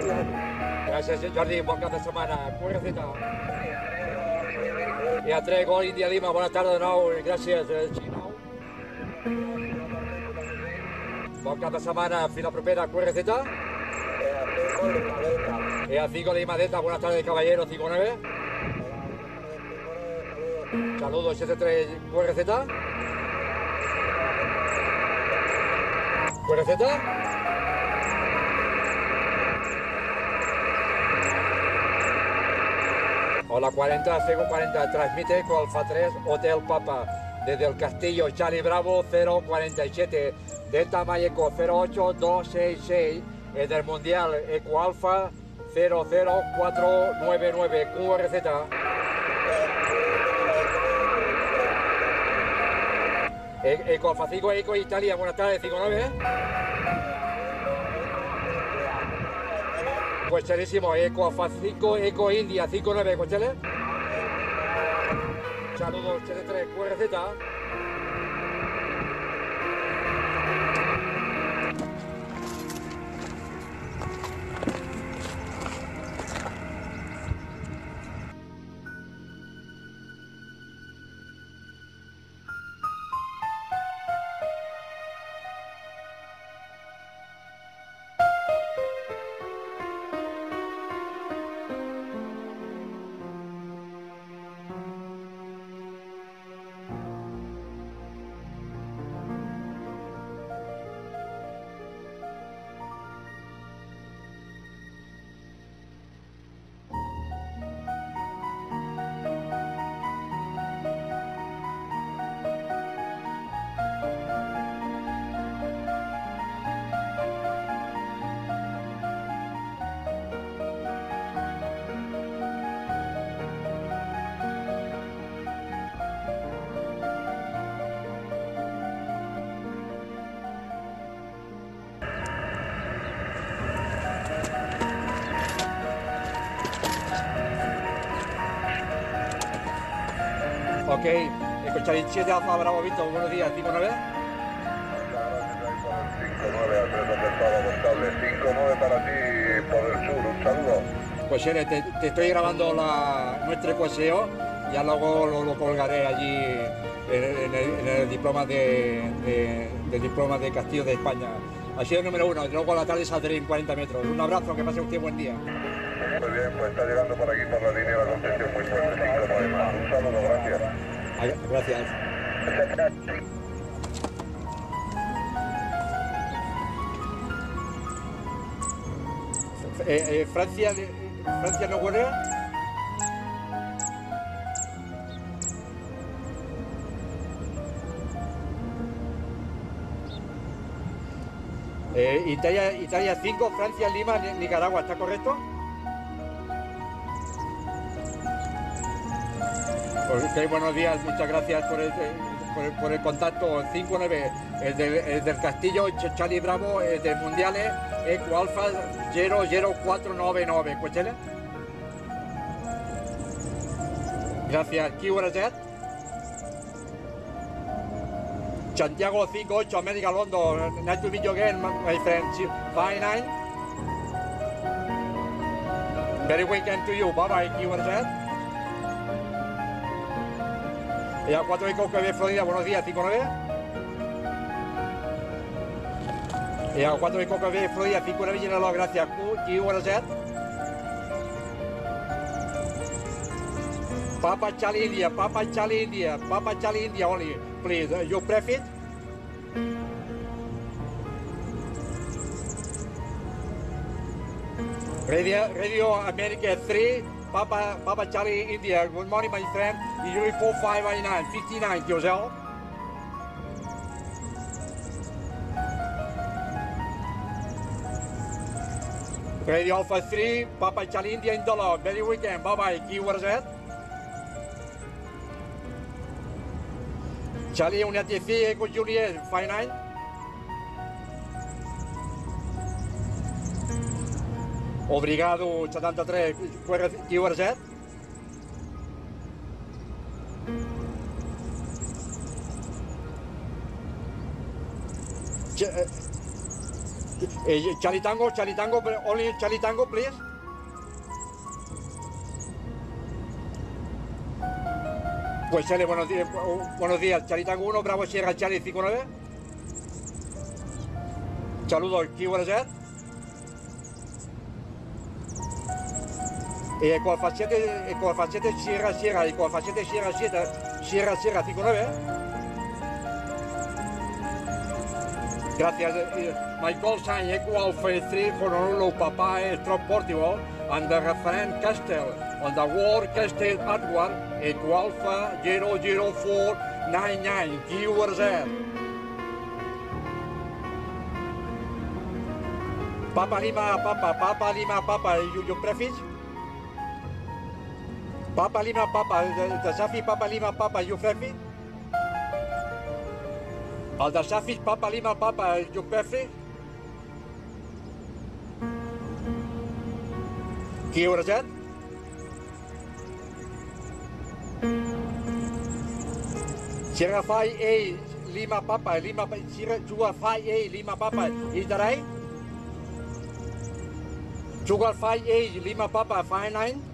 Gràcies, Jordi, bon cap de setmana. QRZ. I a 3, Gol India Lima, bona tarda de nou. Gràcies, Xinau. Bon cap de setmana, fins la propera, QRZ. EA5 Lima Delta, buenas tardes, caballero, 59. Saludos, 73, QRZ. QRZ. Hola, 40, Sego 40, transmite con Alfa 3, Hotel Papa, desde el Castillo, Charlie Bravo 047, Delta Mayeco 08266, del Mundial Eco Alfa 00499, QRZ. Eco Alfa 5, Eco Italia, buenas tardes, 59. Pues serísimo, Eco Alfa 5, Eco India 59, ¿cochele? Saludos, 73, QRZ. Ok, escucháis 7 Alfa Bravo Víctor, buenos días, 59. 5-9 al 3 contestado, contable. 5-9 para ti por el sur, un saludo. Pues te estoy grabando nuestro cocheo, ya luego lo colgaré allí en el diploma del diploma de Castillo de España. Ha sido el número 1, y luego a la tarde saldré en 40 metros. Un abrazo, que pase usted buen día. Muy bien, pues está llegando por aquí por la línea la concesión muy fuerte, 5-9 más. Un saludo, gracias. Gracias. Francia no huele. Italia 5, Francia, Lima, Nicaragua, ¿está correcto? Ok, buenos días, muchas gracias por el contacto. 5-9, el del Castillo, Charlie Bravo, el del Mundiales, Eco Alfa 00499, ¿cuéntale? Gracias, QRZ. Santiago 58, América London, nice to meet you again, my friend. 59. Very weekend to you, bye bye, QRZ. Y a 4 Eco que Florida, buenos días, 59. Y a 4 Eco que Florida, 59, llénalo, gracias, QRZ. Papa Charlie India, Papa Charlie India, Papa Charlie India only, please. You prefer? Radio America 3, Papa Charlie India. Good morning, my friend. You 4599, 59, yourself. Radio Alpha 3, Papa Charlie India in dollar. Very weekend. Bye bye. QRZ. Charlie Unity Eco Juliet 59. Obrigado 73 QRZ. Charlie Tango, only Charlie Tango, please. Pues Charlie, buenos días, Charlie Tango 1, Bravo Sierra Charlie 59. Saludos, ¿qué hora es? Ecualfa 7 Sierra, Ecualfa 7 Sierra 59. Gracias. My call sign Ecualfa 3 Honolulu Papa es Transportivo and the referent Castle on the War Castle Edward Ecualfa 00499 QRZ. Papa Lima Papa, you prefix? Papa Lima Papa, the Safi Papa Lima Papa, you prefix? Al the Safi Papa Lima Papa, you prefix? QRZ? Sierra 5A Lima Papa, Sierra 5A Lima Papa, is that right? Sugar 5A Lima Papa 59.